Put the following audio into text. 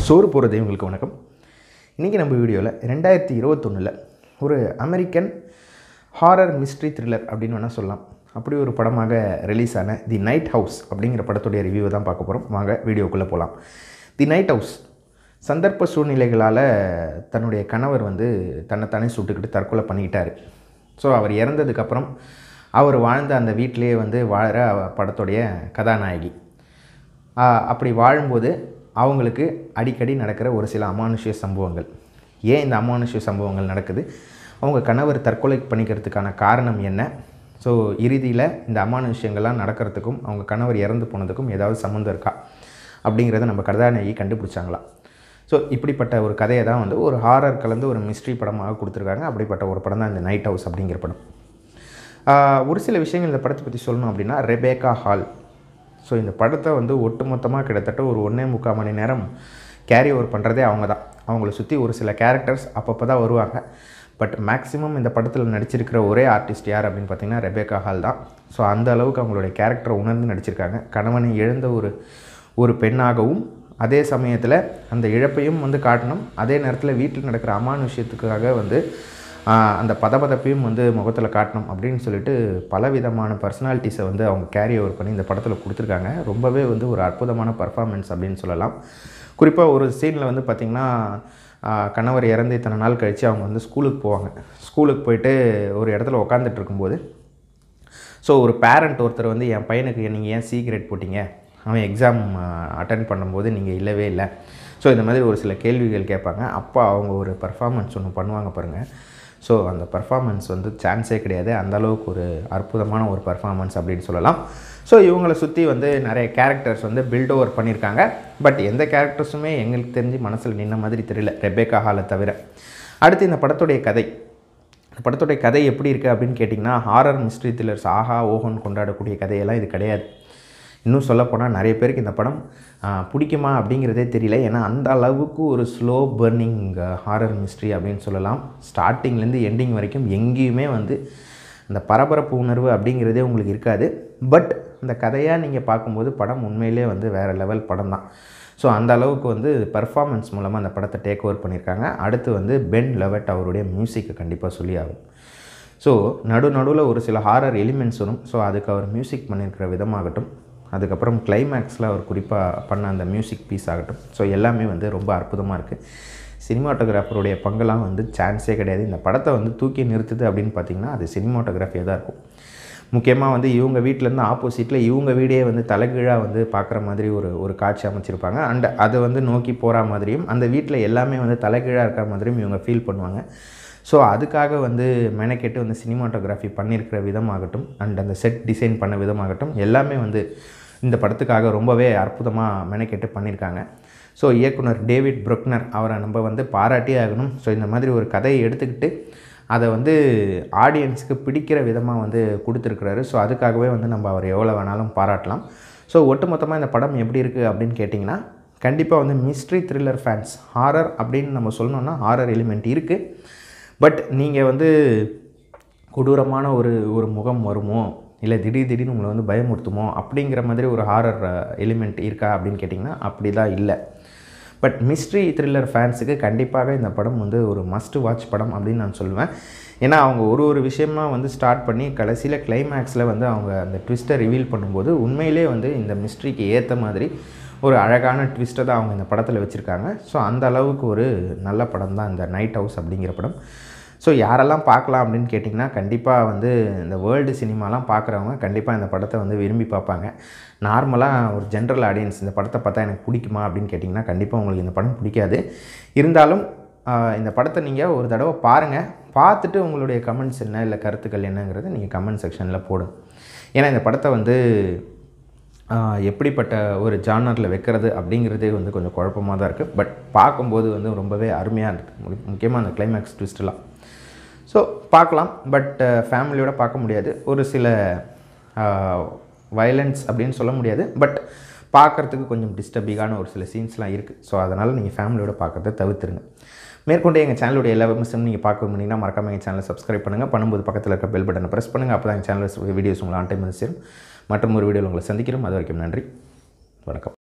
சோறு போகிறது உங்களுக்கு வணக்கம். இன்றைக்கி நம்ம வீடியோவில் 2021 ஒரு அமெரிக்கன் ஹாரர் மிஸ்ட்ரி த்ரில்லர் அப்படின்னு வேணால் சொல்லலாம். அப்படி ஒரு படமாக ரிலீஸ் ஆன தி நைட் ஹவுஸ் அப்படிங்கிற படத்துடைய ரிவ்யூவை தான் பார்க்க போகிறோம். வாங்க வீடியோக்குள்ளே போகலாம். தி நைட் ஹவுஸ் சந்தர்ப்ப சூழ்நிலைகளால் தன்னுடைய கணவர் தன்னைத்தானே சுட்டுக்கிட்டு தற்கொலை பண்ணிக்கிட்டார். ஸோ அவர் இறந்ததுக்கப்புறம் அவர் வாழ்ந்த அந்த வீட்டிலேயே வாழற படத்துடைய கதாநாயகி. அப்படி வாழும்போது அவங்களுக்கு அடிக்கடி நடக்கிற ஒரு சில அமானுஷ்ய சம்பவங்கள். ஏன் இந்த அமானுஷ்ய சம்பவங்கள் நடக்குது, அவங்க கணவர் தற்கொலை பண்ணிக்கிறதுக்கான காரணம் என்ன, ஸோ இறுதியில் இந்த அமானுஷ்யங்கள்லாம் நடக்கிறதுக்கும் அவங்க கணவர் இறந்து போனதுக்கும் ஏதாவது சம்மந்தம் இருக்கா அப்படிங்கிறத நம்ம கதாநாயகி கண்டுபிடிச்சாங்களாம். ஸோ இப்படிப்பட்ட ஒரு கதையை தான் ஒரு ஹாரர் கலந்து ஒரு மிஸ்ட்ரி படமாக கொடுத்துருக்காங்க. அப்படிப்பட்ட ஒரு படம் தான் இந்த நைட் ஹவுஸ் அப்படிங்கிற படம். ஒரு சில விஷயங்கள் இந்த படத்தை பற்றி சொல்லணும் அப்படின்னா, ரெபேக்கா ஹால். ஸோ இந்த படத்தை ஒட்டுமொத்தமாக கிட்டத்தட்ட ஒரு 1.25 மணி நேரம் கேரி ஓவர் பண்ணுறதே அவங்க தான். அவங்கள சுற்றி ஒரு சில கேரக்டர்ஸ் அப்பப்போ தான் வருவாங்க. பட் மேக்ஸிமம் இந்த படத்தில் நடிச்சிருக்கிற ஒரே ஆர்டிஸ்ட் யார் அப்படின்னு பார்த்திங்கன்னா ரெபேக்கா ஹால் தான். ஸோ அந்த அளவுக்கு அவங்களுடைய கேரக்டரை உணர்ந்து நடிச்சிருக்காங்க. கணவனை இழந்த ஒரு பெண்ணாகவும், அதே சமயத்தில் அந்த இழப்பையும் காட்டணும், அதே நேரத்தில் வீட்டில் நடக்கிற அமானுஷ்யத்துக்காக அந்த பதப்பதைப்பையும் முகத்தில் காட்டணும் அப்படின்னு சொல்லிட்டு பலவிதமான பர்சனாலிட்டிஸை அவங்க கேரி ஓவர் பண்ணி இந்த படத்தில் கொடுத்துருக்காங்க. ரொம்பவே ஒரு அற்புதமான பர்ஃபார்மன்ஸ் அப்படின்னு சொல்லலாம். குறிப்பாக ஒரு சீனில் பார்த்திங்கன்னா, கணவர் இறந்து இத்தனை நாள் கழித்து அவங்க ஸ்கூலுக்கு போவாங்க. ஸ்கூலுக்கு போயிட்டு ஒரு இடத்துல உட்காந்துட்டு இருக்கும்போது, ஸோ ஒரு பேரண்ட் ஒருத்தர் என் பையனுக்கு நீங்கள் ஏன் சி கிரேட் போட்டிங்க, அவன் எக்ஸாம் அட்டன் பண்ணும்போது நீங்கள் இல்லவே இல்லை, ஸோ இந்த மாதிரி ஒரு சில கேள்விகள் கேட்பாங்க. அப்போ அவங்க ஒரு பர்ஃபார்மன்ஸ் ஒன்று பண்ணுவாங்க பாருங்கள். ஸோ அந்த பர்ஃபார்மன்ஸ் சான்ஸே கிடையாது. அந்தளவுக்கு ஒரு அற்புதமான ஒரு பர்ஃபார்மன்ஸ் அப்படின்னு சொல்லலாம். ஸோ இவங்களை சுற்றி நிறைய கேரக்டர்ஸ் பில்ட் ஓவர் பண்ணியிருக்காங்க. பட் எந்த கேரக்டர்ஸுமே எங்களுக்கு தெரிஞ்சு மனசில் நின்ன மாதிரி தெரியல, ரெபேக்கா ஹாலை தவிர. அடுத்து இந்த படத்துடைய கதை எப்படி இருக்குது அப்படின்னு கேட்டிங்கன்னா, ஹாரர் மிஸ்ட்ரி த்ரில்லர்ஸ் ஆஹா ஓஹோன்னு கொண்டாடக்கூடிய கதையெல்லாம் இது கிடையாது. இன்னும் சொல்லப்போனால் நிறைய பேருக்கு இந்த படம் பிடிக்குமா அப்படிங்கிறதே தெரியல. ஏன்னா அந்த அளவுக்கு ஒரு ஸ்லோ பர்னிங் ஹாரர் மிஸ்ட்ரி அப்படின்னு சொல்லலாம். ஸ்டார்டிங்லேருந்து எண்டிங் வரைக்கும் எங்கேயுமே அந்த பரபரப்பு உணர்வு அப்படிங்கிறதே உங்களுக்கு இருக்காது. பட் அந்த கதையாக நீங்கள் பார்க்கும்போது படம் உண்மையிலே வேறு லெவல் படம் தான். ஸோ அந்த அளவுக்கு பெர்ஃபார்மன்ஸ் மூலமாக அந்த படத்தை டேக் ஓவர் பண்ணியிருக்காங்க. அடுத்து பென் லெவட் அவருடைய மியூசிக்கை கண்டிப்பாக சொல்லி ஆகும். ஸோ நடுவில் ஒரு சில ஹாரர் எலிமெண்ட்ஸ் வரும். ஸோ அதுக்கு அவர் மியூசிக் பண்ணியிருக்கிற விதமாகட்டும், அதுக்கப்புறம் கிளைமேக்ஸில் அவர் குறிப்பாக பண்ண அந்த மியூசிக் பீஸ் ஆகட்டும், ஸோ எல்லாமே ரொம்ப அற்புதமாக இருக்குது. சினிமாட்டோகிராஃபருடைய பங்கெல்லாம் சான்ஸே கிடையாது. இந்த படத்தை தூக்கி நிறுத்துது அப்படின்னு பார்த்திங்கன்னா அது சினிமாட்டோகிராஃபியாக தான் இருக்கும். முக்கியமாக இவங்க வீட்டிலேருந்து ஆப்போசிட்டில் இவங்க வீடே தலைகீழாக பார்க்குற மாதிரி ஒரு காட்சி அமைச்சிருப்பாங்க. அண்ட் அது நோக்கி போகிற மாதிரியும், அந்த வீட்டில் எல்லாமே தலைகீழாக இருக்கிற மாதிரியும் இவங்க ஃபீல் பண்ணுவாங்க. ஸோ அதுக்காக மெனக்கெட்டு சினிமாட்டோகிராஃபி பண்ணியிருக்கிற விதமாகட்டும், அண்ட் அந்த செட் டிசைன் பண்ண விதமாகட்டும், எல்லாமே இந்த படத்துக்காக ரொம்பவே அற்புதமாக மெனக்கெட்டு பண்ணியிருக்காங்க. ஸோ இயக்குனர் டேவிட் புரக்னர் அவரை நம்ம பாராட்டியே ஆகணும். ஸோ இந்த மாதிரி ஒரு கதையை எடுத்துக்கிட்டு அதை ஆடியன்ஸுக்கு பிடிக்கிற விதமாக கொடுத்துருக்குறாரு. ஸோ அதுக்காகவே நம்ம அவர் எவ்வளோ வேணாலும் பாராட்டலாம். ஸோ ஒட்டுமொத்தமாக இந்த படம் எப்படி இருக்குது அப்படின்னு கேட்டிங்கன்னா, கண்டிப்பாக மிஸ்ட்ரி த்ரில்லர் ஃபேன்ஸ், ஹாரர் அப்படின்னு நம்ம சொல்லணுன்னா ஹாரர் எலிமெண்ட் இருக்குது. பட் நீங்கள் கொடூரமான ஒரு முகம் வருமோ, இல்லை திடீர்னு உங்களை பயமுறுத்துமோ அப்படிங்கிற மாதிரி ஒரு ஹாரர் எலிமெண்ட் இருக்கா அப்படின்னு கேட்டிங்கன்னா அப்படி தான் இல்லை. பட் மிஸ்ட்ரி த்ரில்லர் ஃபேன்ஸுக்கு கண்டிப்பாக இந்த படம் ஒரு மஸ்ட் வாட்ச் படம் அப்படின்னு நான் சொல்லுவேன். ஏன்னா அவங்க ஒரு விஷயமாக ஸ்டார்ட் பண்ணி கடைசியில் கிளைமேக்ஸில் அவங்க அந்த ட்விஸ்ட்டை ரிவீல் பண்ணும்போது உண்மையிலே இந்த மிஸ்ட்ரிக்கு ஏற்ற மாதிரி ஒரு அழகான ட்விஸ்ட்டை தான் அவங்க இந்த படத்தில் வச்சுருக்காங்க. ஸோ அந்த அளவுக்கு ஒரு நல்ல படம் தான் இந்த நைட் ஹவுஸ் அப்படிங்கிற படம். ஸோ யாரெல்லாம் பார்க்கலாம் அப்படின்னு கேட்டிங்கன்னா, கண்டிப்பாக இந்த வேர்ல்டு சினிமாலாம் பார்க்குறவங்க கண்டிப்பாக இந்த படத்தை விரும்பி பார்ப்பாங்க. நார்மலாக ஒரு ஜென்ரல் ஆடியன்ஸ் இந்த படத்தை பார்த்தா எனக்கு பிடிக்குமா அப்படின்னு கேட்டிங்கன்னா கண்டிப்பாக உங்களுக்கு இந்த படம் பிடிக்காது. இருந்தாலும் இந்த படத்தை நீங்கள் ஒரு தடவை பாருங்கள். பார்த்துட்டு உங்களுடைய கமெண்ட்ஸ் என்ன, இல்லை கருத்துக்கள் என்னங்கிறத நீங்கள் கமெண்ட் செக்ஷனில் போடுங்க. ஏன்னா இந்த படத்தை எப்படிப்பட்ட ஒரு ஜானரில் வைக்கிறது அப்படிங்கிறதே கொஞ்சம் குழப்பமாக தான் இருக்குது. பட் பார்க்கும்போது ரொம்பவே அருமையாக இருக்குது. முக்கியமாக அந்த கிளைமேக்ஸ் ட்விஸ்ட்லாம் ஸோ பார்க்கலாம். பட் ஃபேமிலியோடு பார்க்க முடியாது. ஒரு சில வயலன்ஸ் அப்படின்னு சொல்ல முடியாது. பட் பார்க்குறதுக்கு கொஞ்சம் டிஸ்டர்பிங்கான ஒரு சில சீன்ஸ்லாம் இருக்குது. ஸோ அதனால் நீங்கள் ஃபேமிலியோடு பார்க்குறத தவிர்த்துருங்க. மேற்கொண்டு எங்கள் சேனலுடைய எல்லா விமர்சனமும் நீங்கள் பார்க்க முடியுங்கன்னா மறக்காமல் எங்கள் சேனலை சப்ஸ்கிரைப் பண்ணுங்கள். பண்ணும்போது பக்கத்தில் இருக்க பெல் பட்டனை ப்ரெஸ் பண்ணுங்கள். அப்போ தான் எங்கள் சேனல் வீடியோஸ் உங்களை ஆன் டைம் சேரும். மற்றும் ஒரு வீடியோவில் உங்களை சந்திக்கிறோம். அது வரைக்கும் நன்றி, வணக்கம்.